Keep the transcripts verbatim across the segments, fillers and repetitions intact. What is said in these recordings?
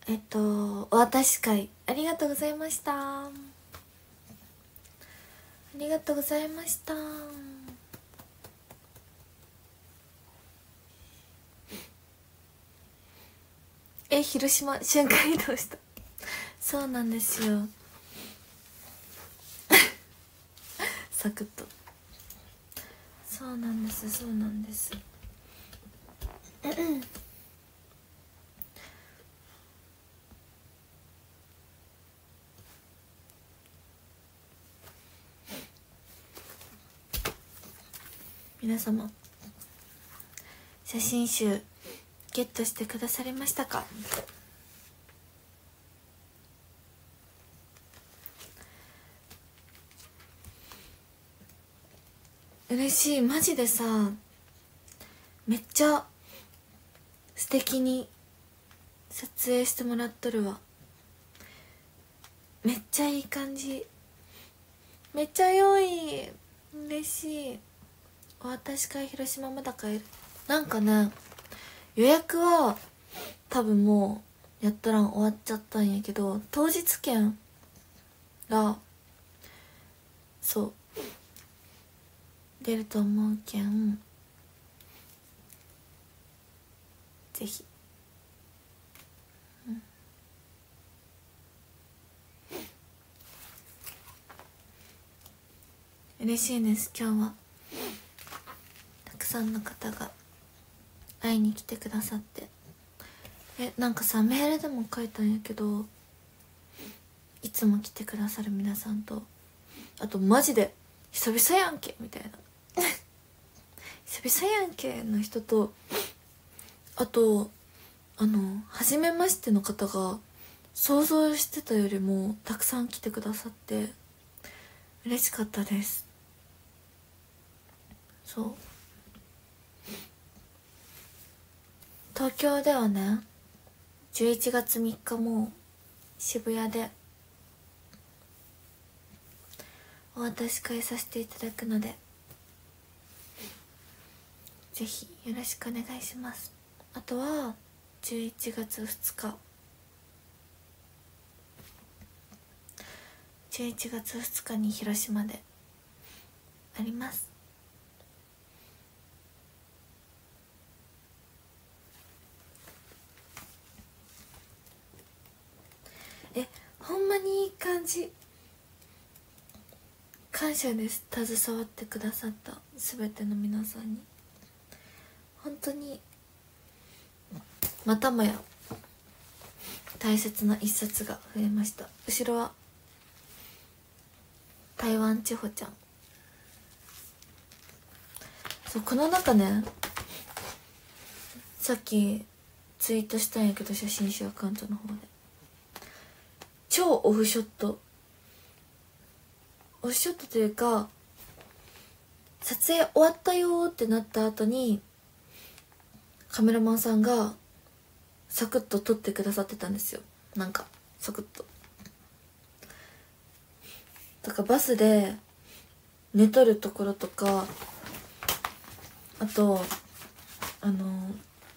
えっとお渡し会ありがとうございました。ありがとうございました。え、広島瞬間移動した。そうなんですよサクッと。そうなんですそうなんです皆様写真集ゲットしてくださりましたか？嬉しい。マジでさめっちゃ素敵に撮影してもらっとるわ。めっちゃいい感じ。めっちゃ良い。嬉しい。お渡し会広島まだ買える。なんかね予約は多分もうやったらん終わっちゃったんやけど、当日券がそう出ると思うけん、ぜひ、うん、嬉しいです。今日はたくさんの方が会いに来てくださって。え、なんかさメールでも書いたんやけど、いつも来てくださる皆さんと、あとマジで久々やんけみたいな久々やんけの人と、あとあの初めましての方が想像してたよりもたくさん来てくださって嬉しかったです。そう東京ではねじゅういちがつみっかも渋谷でお渡し会させていただくので、ぜひよろしくお願いします。あとはじゅういちがつふつかじゅういちがつふつかに広島であります。え、ほんまにいい感じ。感謝です。携わってくださった全ての皆さんに本当にまたもや大切な一冊が増えました。後ろは台湾千穂ちゃん。そうこの中ねさっきツイートしたんやけど、写真集アカウントの方で超オフショットオフショットというか撮影終わったよってなった後にカメラマンさんがサクッと撮ってくださってたんですよ。なんかサクッととかバスで寝とるところとか、あとあの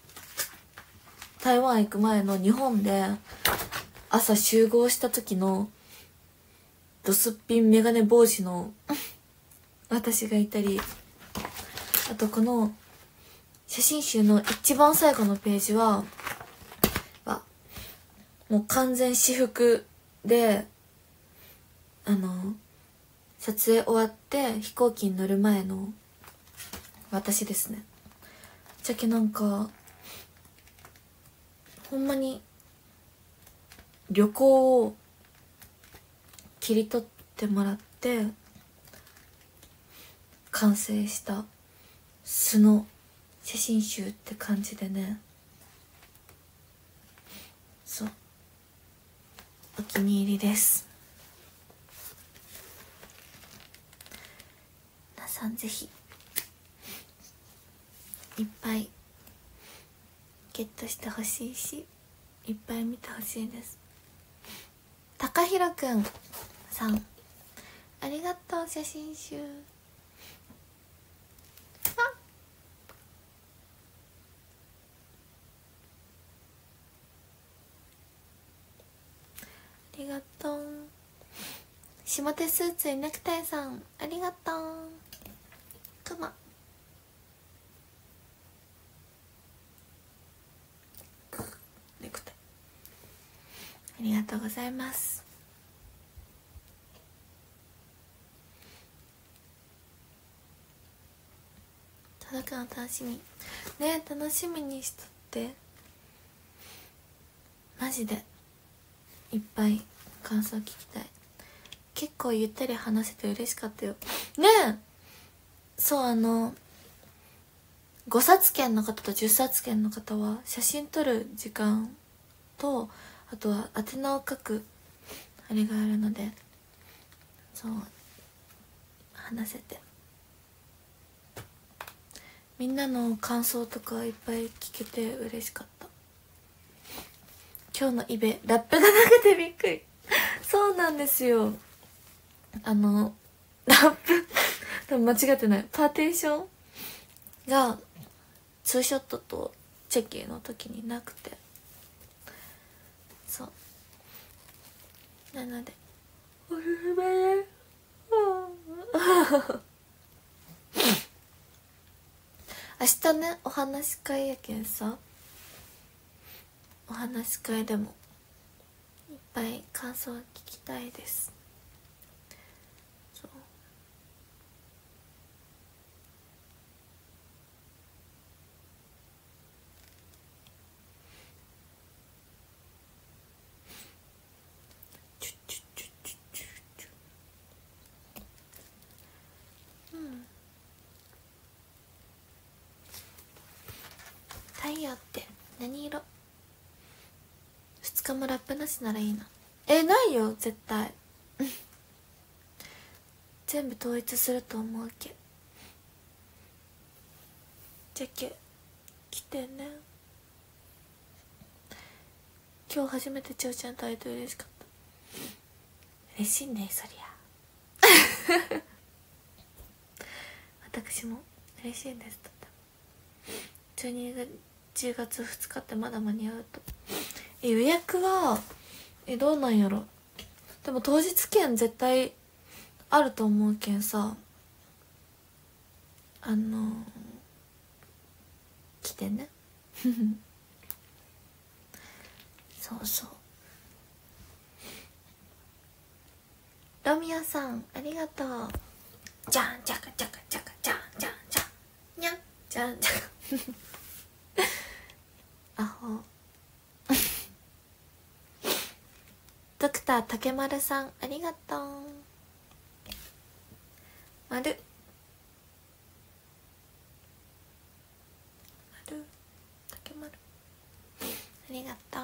台湾行く前の日本で朝集合した時のドスッピンメガネ帽子の私がいたり、あとこの写真集の一番最後のページははもう完全私服で、あの撮影終わって飛行機に乗る前の私ですね。じゃけなんかほんまに旅行を切り取ってもらって完成した素の写真集って感じでね、そうお気に入りです。皆さんぜひいっぱいゲットしてほしいし、いっぱい見てほしいです。高弘くんさんありがとう。写真集りがとう。下手スーツにネクタイさんありがとう。くまネクタイありがとうございます。届くの楽しみね。楽しみにしとって。マジでいっぱい感想聞きたい。結構ゆったり話せて嬉しかったよね。えそう、あのごさつ券の方とじゅっさつ券の方は写真撮る時間と、あとは宛名を書くあれがあるので、そう話せて、みんなの感想とかいっぱい聞けて嬉しかった。今日のイベラップがなくてびっくりそうなんですよ。あのラップ多分間違ってない。パーテーションがツーショットとチェキの時になくて、そうなのでおすすめです明日ねお話し会やけんさ、お話し会でもいっぱい感想を聞きたいです。そうチュッチュッチュッチュッチュッチュッ。うん、太陽って何色？ふつかもラップなしならいいな。え、ないよ絶対全部統一すると思うけ。じゃけ来てね。今日初めてちょうちゃんと会えて嬉しかった。嬉しいねそりゃ私も嬉しいです。とってもじゅうにがつふつかってまだ間に合うと。え予約はえどうなんやろ。でも当日券絶対あると思うけんさ、あのー、来てねそうそう。ロミオさんありがとう。じゃんじゃかじゃかじゃかじゃんじゃんじゃんにゃんじゃんじゃかアホドクター竹丸さんありがとう。丸丸竹丸ありがとう。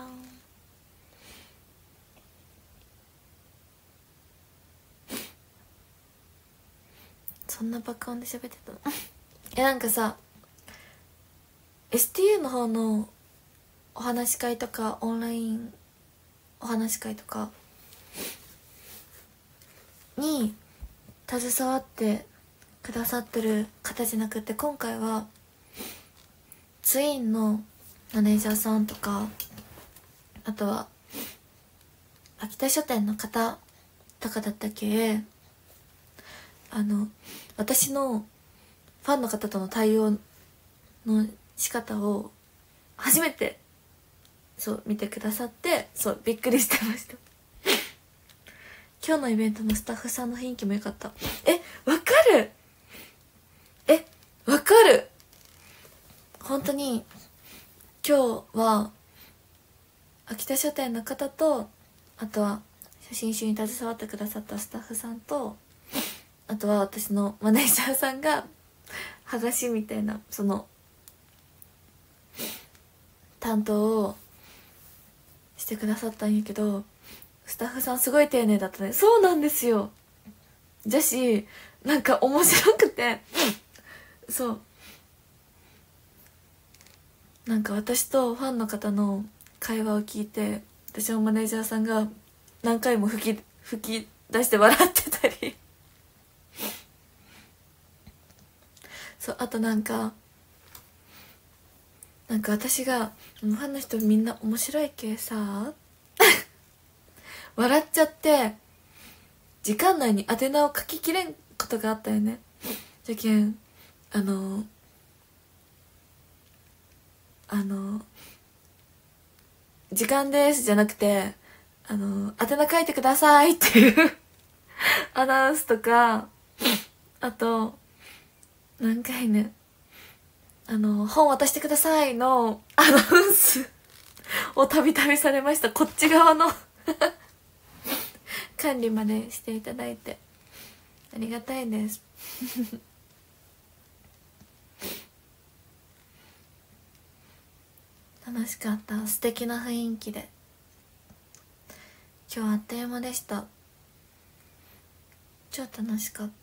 そんな爆音で喋ってたのえなんかさ エスティーユー の方のお話し会とかオンラインお話し会とかに携わってくださってる方じゃなくて、今回はツインのマネージャーさんとか、あとは秋田書店の方とかだったけ、あの私のファンの方との対応の仕方を初めてそう見てくださって、そうびっくりしてました今日のイベントのスタッフさんの雰囲気も良かった。えわかるえわかる本当に今日は秋田書店の方と、あとは写真集に携わってくださったスタッフさんと、あとは私のマネージャーさんが剥がしみたいなその担当をしてくださったんやけど、スタッフさんすごい丁寧だったね。そうなんですよ。じゃしなんか面白くてそうなんか私とファンの方の会話を聞いて、私のマネージャーさんが何回も吹き吹き出して笑ってたりそうあとなんかなんか私がファンの人みんな面白い系さ笑っちゃって時間内に宛名を書ききれんことがあったよね。じゃけんあのあの時間ですじゃなくてあの宛名書いてくださいっていうアナウンスとか、あと何回ねあの本渡してくださいのアナウンスをたびたびされました。こっち側の管理までしていただいてありがたいです楽しかった。素敵な雰囲気で今日あっという間でした。超楽しかった。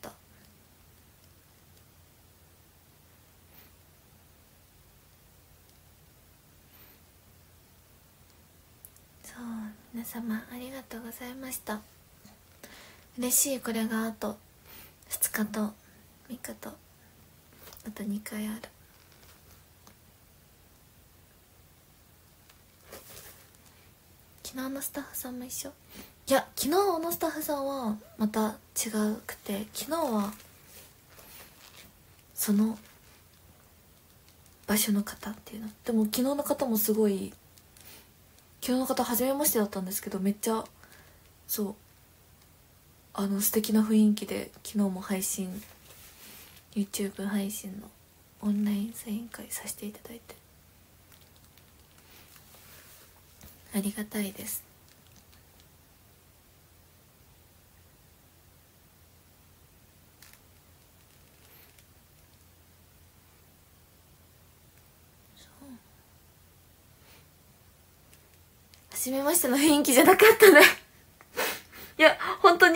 そう皆様ありがとうございました。嬉しい。これがあとふつかとみっかとあとにかいある。昨日のスタッフさんも一緒。いや昨日のスタッフさんはまた違うくて、昨日はその場所の方っていうのでも昨日の方もすごい、昨日の方初めましてだったんですけどめっちゃそうあの素敵な雰囲気で昨日も配信 YouTube 配信のオンラインサイン会させていただいてありがたいです。初めましての雰囲気じゃなかったねいや本当に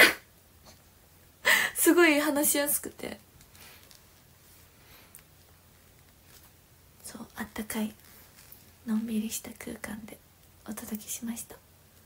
すごい話しやすくて、そうあったかいのんびりした空間でお届けしました。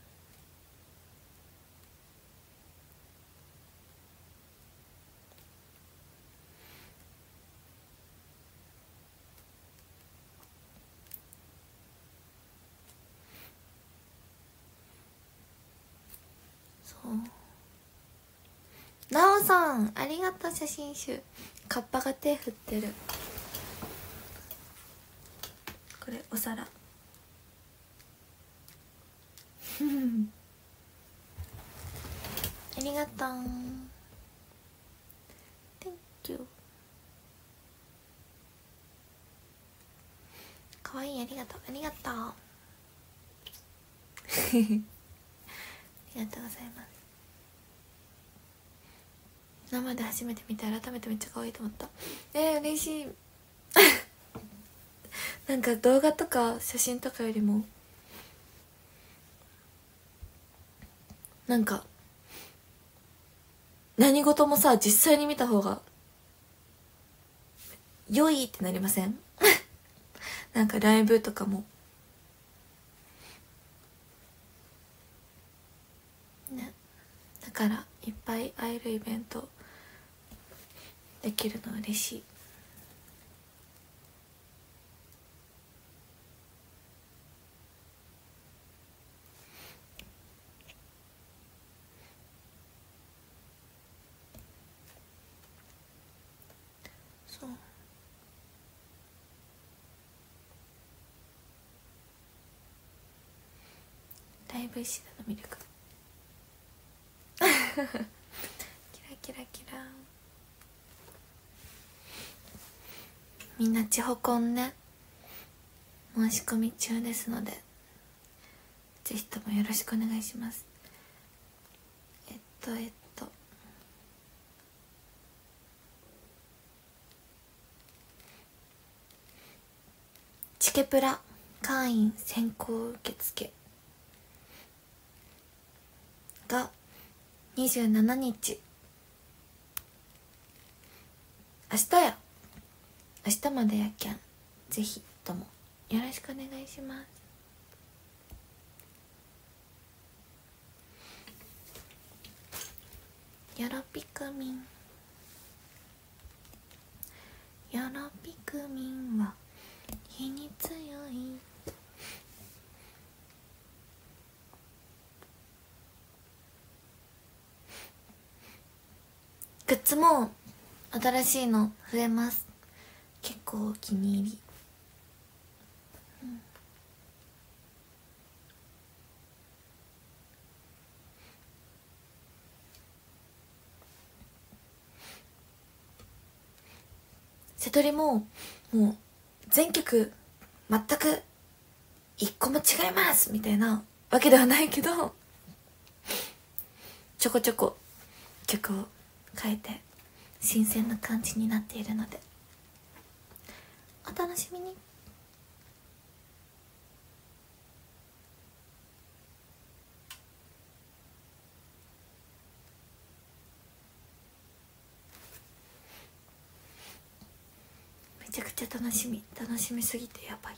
そうなおさんありがとう。写真集カッパが手振ってる。これお皿ありがとう Thank you。 かわいい。ありがとうありがとうありがとうございます。生で初めて見て改めてめっちゃ可愛いと思った。えー、嬉しいなんか動画とか写真とかよりもなんか何事もさ実際に見た方が良いってなりませんなんかライブとかもね、だからいっぱい会えるイベントできるの嬉しい。そうライブ石田の魅力キラキラキラ。みんな地方コンね申し込み中ですのでぜひともよろしくお願いします。えっとえっとチケプラ会員先行受付がにじゅうしちにち明日や明日までやけんぜひともよろしくお願いします。よろぴくみんよろぴくみんは火に強いグッズも新しいの増えます。結構お気に入り、うん、瀬戸りももう全曲全く一個も違いますみたいなわけではないけど、ちょこちょこ曲を変えて新鮮な感じになっているのでお楽しみに。めちゃくちゃ楽しみ楽しみすぎてやばい。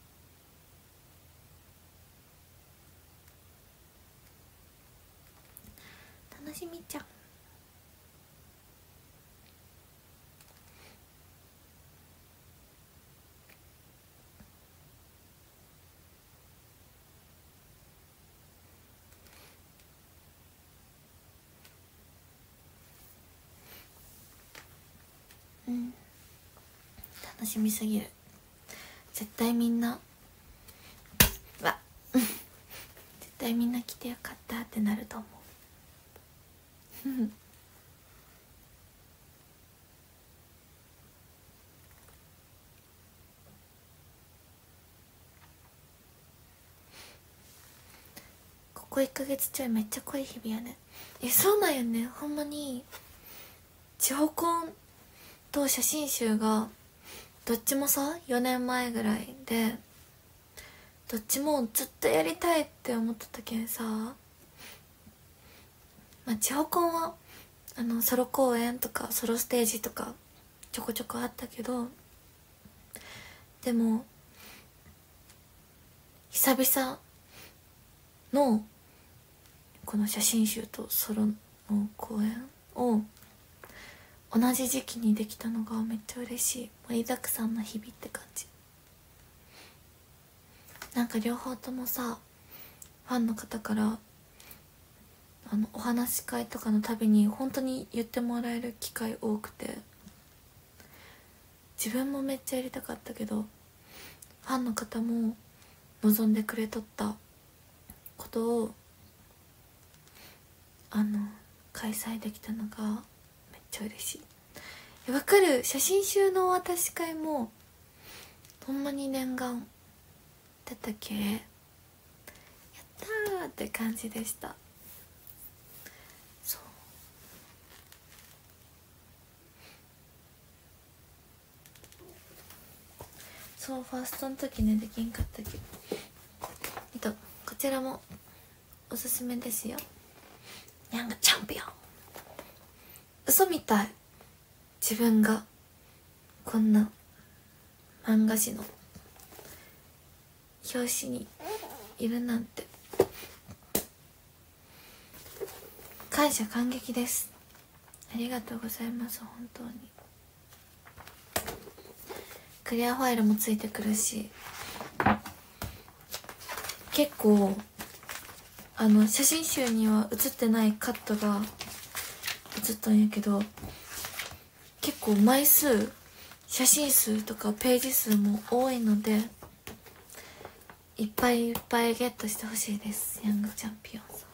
楽しみちゃん。うん、楽しみすぎる。絶対みんなわ絶対みんな来てよかったってなると思うここいっかげつちょいめっちゃ濃い日々やね。え、そうなんよね。ほんまに地方コンと写真集がどっちもさよねんまえぐらいで、どっちもずっとやりたいって思ってたけんさ、まあ地方コンはあのソロ公演とかソロステージとかちょこちょこあったけど、でも久々のこの写真集とソロの公演を同じ時期にできたのがめっちゃ嬉しい。盛りだくさんの日々って感じ。なんか両方ともさ、ファンの方からあのお話し会とかのたびに本当に言ってもらえる機会多くて、自分もめっちゃやりたかったけどファンの方も望んでくれとったことをあの開催できたのがめっちゃ嬉しい。わかる。写真集のお渡し会もほんまに念願だったっけ。やったーって感じでした。そうそうファーストの時ねできんかったけど、えっとこちらもおすすめですよ。ヤングチャンピオン。嘘みたい、自分がこんな漫画誌の表紙にいるなんて。感謝感激です。ありがとうございます。本当にクリアファイルもついてくるし、結構あの写真集には写ってないカットが写ったんやけど、結構枚数写真数とかページ数も多いのでいっぱいいっぱいゲットしてほしいです。ヤングチャンピオンさん。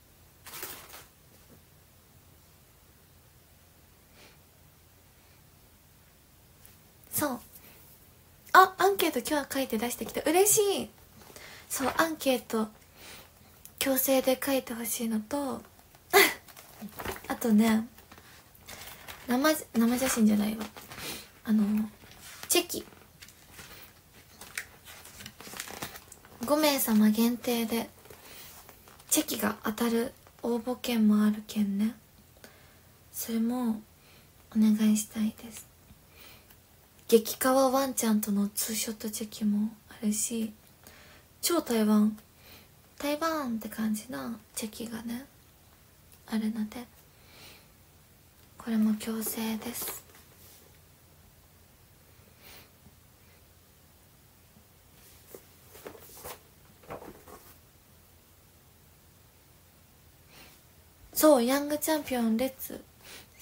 そう、あ、アンケート今日は書いて出してきた。嬉しい。そう、アンケート強制で書いてほしいのとあとね、生生写真じゃないわ、あのチェキごめいさま限定でチェキが当たる応募券もあるけんね、それもお願いしたいです。激カワワンちゃんとのツーショットチェキもあるし、超台湾台湾って感じなチェキがねあるので、これも強制です。そう、ヤングチャンピオンレッツ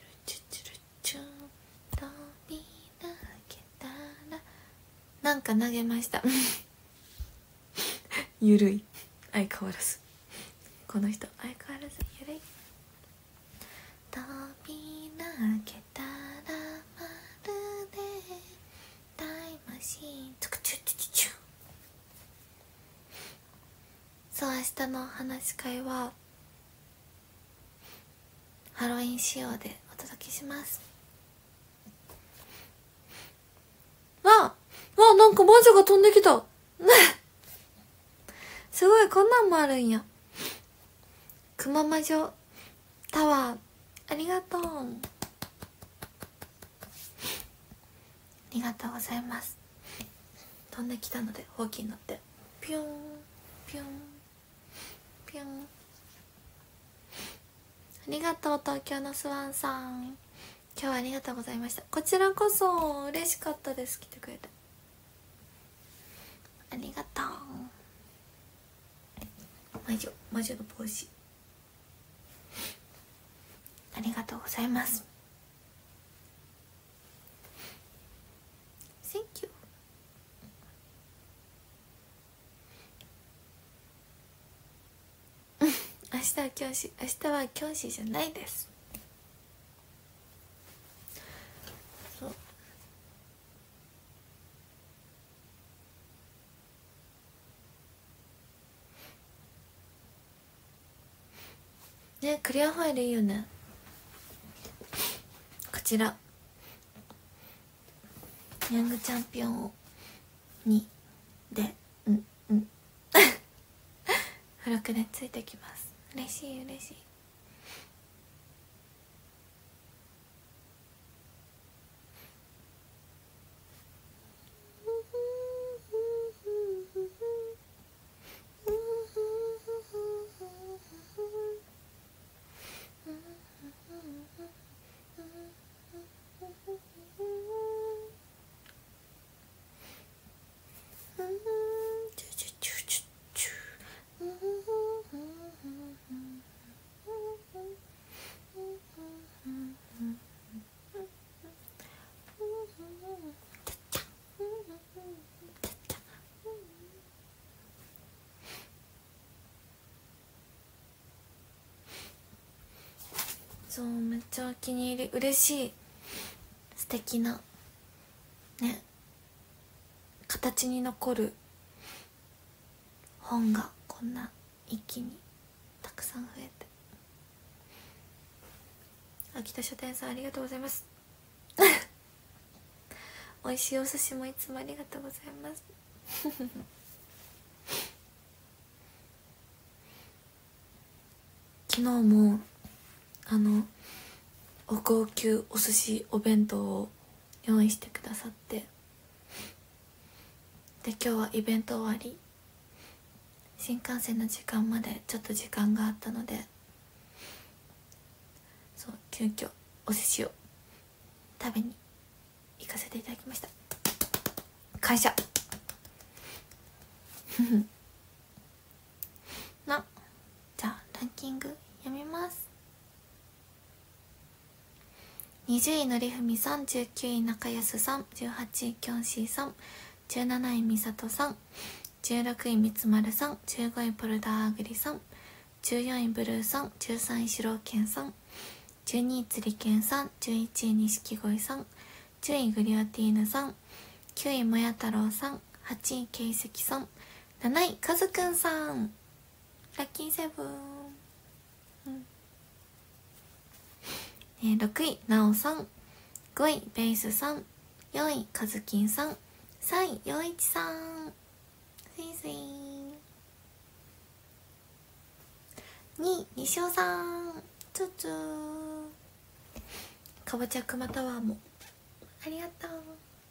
ルチュチュルチュン飛び投げたらなんか投げましたゆるい相変わらずこの人相変わらずゆるい飛び投げたらまるでタイムマシーンチュクチュチュチュチュそう明日の話し会はハロウィン仕様でお届けします。わあわあなんか魔女が飛んできたすごいこんなんもあるんや。くま魔女タワーありがとうありがとうございます。飛んできたのでほうきに乗ってピュンピュンピュンありがとう東京のスワンさん今日はありがとうございました。こちらこそ嬉しかったです。来てくれてありがとう。魔女魔女の帽子ありがとうございます。 Thank you 明日は教師明日は教師じゃないです。そうねクリアファイルいいよね。こちらヤングチャンピオンをにでうんうん付録でついてきます。嬉しい嬉しい。そう、めっちゃお気に入り。嬉しい。素敵なね、形に残る本がこんな一気にたくさん増えて。秋田書店さんありがとうございます美味しいお寿司もいつもありがとうございます昨日もあのお高級お寿司お弁当を用意してくださって、で今日はイベント終わり、新幹線の時間までちょっと時間があったので、そう急遽お寿司を食べに行かせていただきました。感謝な、じゃあランキング読みます。にじゅういのりふみさん、じゅうきゅうい中安さん、じゅうはちいきょんしーさん、じゅうなないみさとさん、じゅうろくいみつまるさん、じゅうごいポルダーアグリさん、じゅうよんいブルーさん、じゅうさんいしろうけんさん、じゅうにいつりけんさん、じゅういちいにしきごいさん、じゅういグリオティーヌさん、きゅういもや太郎さん、はちいけいせきさん、なないかずくんさん、ラッキーセブン、うんえー、ろくいなおさん、ごいベースさん、よんいかずきんさん、さんいよういちさん、スイスイ、にいにしおさん、つつー、かぼちゃくまタワーもありがとう。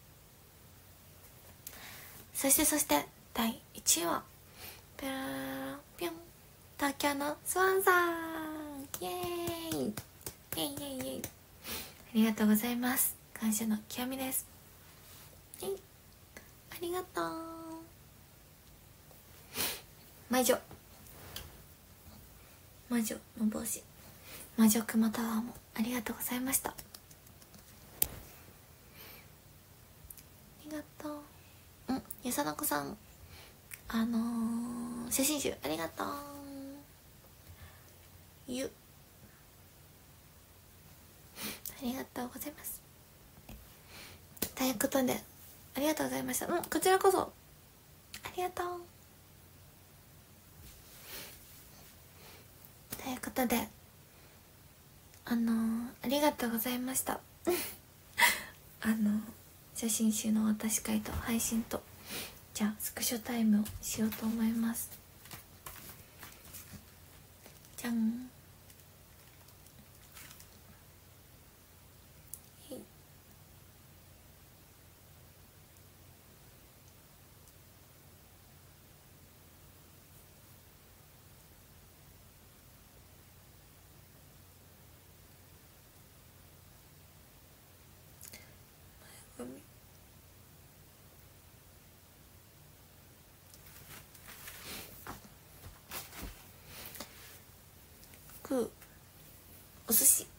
そしてそしてだいいちいはピョーピョン、東京のスワンさん、イエーイイエイイエイイエイ、ありがとうございます。感謝の極みです。ありがとう。魔女魔女の帽子、魔女くまタワーもありがとうございました。ありがとう。うん、ゆさなこさん、あのー、写真集ありがとう。ゆありがとうございます。ということでありがとうございました。うん、こちらこそありがとう。ということであのー、ありがとうございましたあのー、写真集の渡し会と配信と、じゃあスクショタイムをしようと思います。じゃん。くお寿司、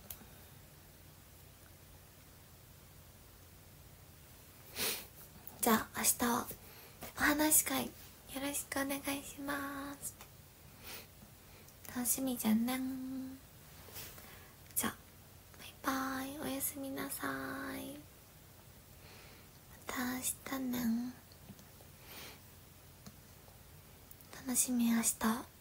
じゃあ明日はお話し会よろしくお願いします。楽しみじゃんねん。じゃあバイバイ、おやすみなさい。また明日ねん。楽しみ明日。